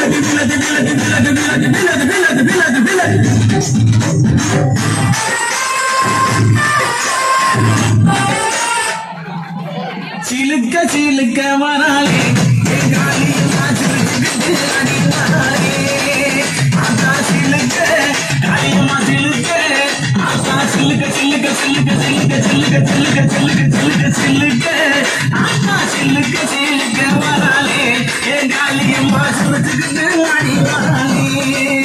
சிலுக்க சிலுக்க மராலே சிலுக்க அடியம்மா சிலுக்க சிலுக்க சிலுக்க சிலுக்க சிலுக்க சிலுக்க சிலுக்க சிலுக்க சிலுக்க சிலுக்க அக்கா சிலுக்க சிலுக்க மராலே என் காலியம்மா சுரத்துக்கிட்டு அடி மராலே